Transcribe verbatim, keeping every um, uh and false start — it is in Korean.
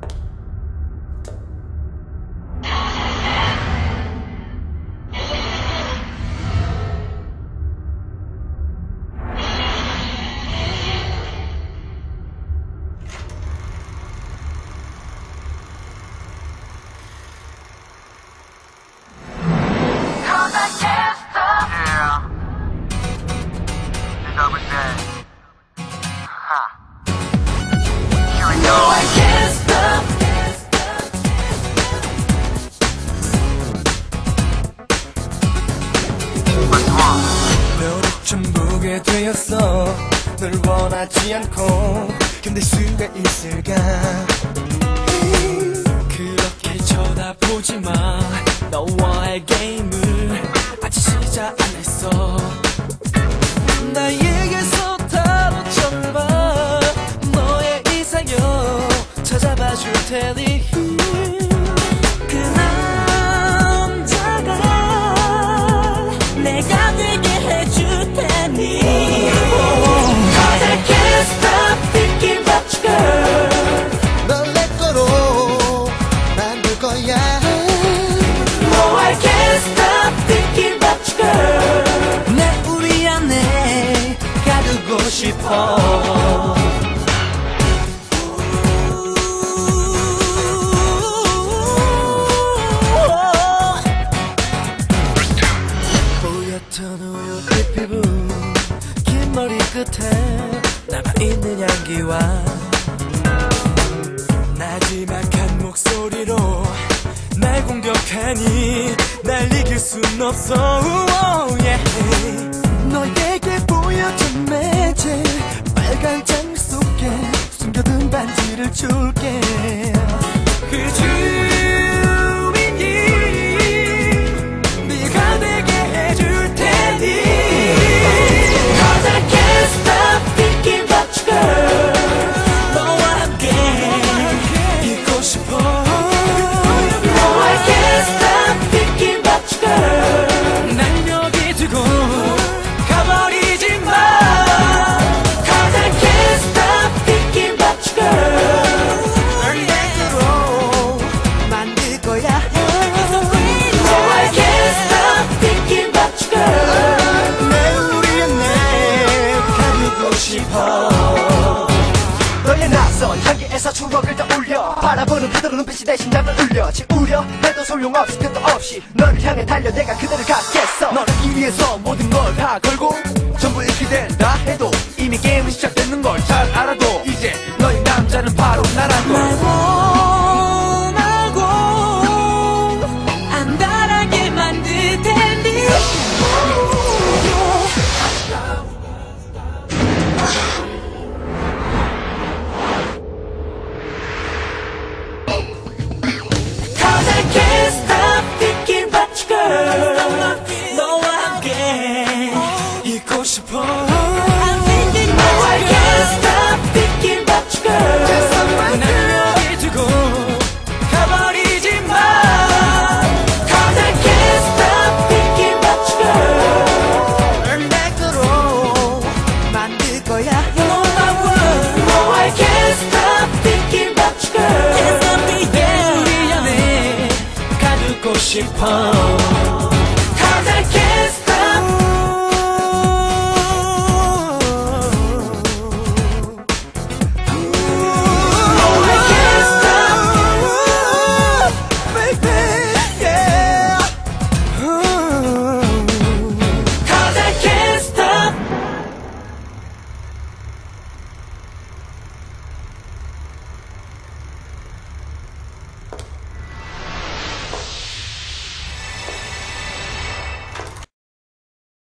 좀 보게 되었어. 널 원하지 않고 견딜 수가 있을까. 그렇게 쳐다보지 마. 너와의 게임을 아직 시작 안 했어. 나에게서 다른 절반 너의 이상형 찾아봐 줄 테니 그 남자가 내가 되게 해줄 테니 Cause I can't stop thinking about you girl. 널 내 거로 만들 거야. No I can't stop thinking about you girl. 내 우리 안에 가두고 싶어. 보였던 우유빛 피부 긴 머리 끝에 남아있는 향기와 나지막한 목소리로 날 공격하니 날 이길 순 없어. oh, yeah. 너에게 보여준 매질 빨간 장미 속에 숨겨둔 반지를 줄게. 그 주인이 네가 되게 해줄 테니 Cause I can't stop thinking about you girl. 너와 함께 있고 싶어. No I can't stop thinking about you girl. 날 여기 두고 가버리지 마. Cause I can't stop thinking about you girl. 널 내게로 만들 거야. No I can't stop thinking about you girl. 내 우리 안에 가두고 싶어. 너의 낯선 향기에서 추억을 떠올려 바라보는 그대로 눈빛이 내 심장을 울려. 지우려 해도 소용없이 끝도 없이 너를 향해 달려 내가 그대를 갖겠어. 너를 위해서 모든 걸 다 걸고 전부 잃게 된다 해도 이미 게임은 시작됐는 걸 잘 알아도 이제 너의 남자는 바로 나라고.